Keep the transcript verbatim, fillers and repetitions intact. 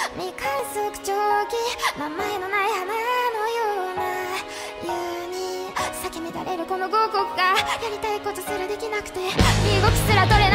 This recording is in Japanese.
未完速長期名前のない花のような湯に咲き乱れるこの五穀がやりたいことすらできなくて身動きすら取れ